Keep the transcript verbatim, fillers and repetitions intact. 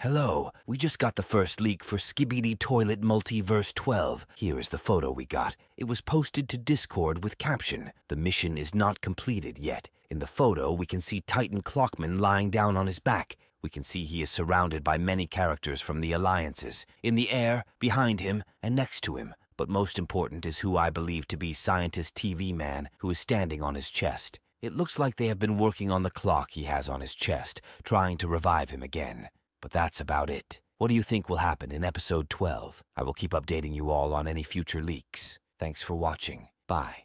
Hello, we just got the first leak for Skibidi Toilet Multiverse twelve. Here is the photo we got. It was posted to Discord with caption, "The mission is not completed yet." In the photo, we can see Titan Clockman lying down on his back. We can see he is surrounded by many characters from the Alliances, in the air, behind him, and next to him. But most important is who I believe to be Scientist T V Man, who is standing on his chest. It looks like they have been working on the clock he has on his chest, trying to revive him again. But that's about it. What do you think will happen in episode twelve? I will keep updating you all on any future leaks. Thanks for watching. Bye.